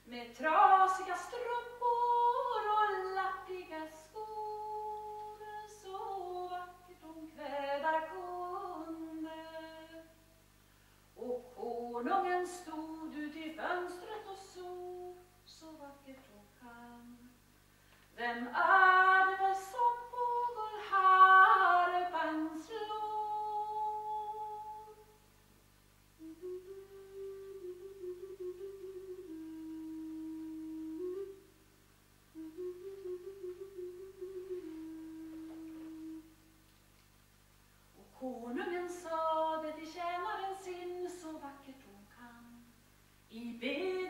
med trasiga strumpor och lappiga skor, så vackert hon klädar kunde. Och konungen stod ut i fönstret och så vackert hon kan. Vem är det väl som fågelharpan slår? Och konungen sade till tjänaren sin, så vackert hon kan. I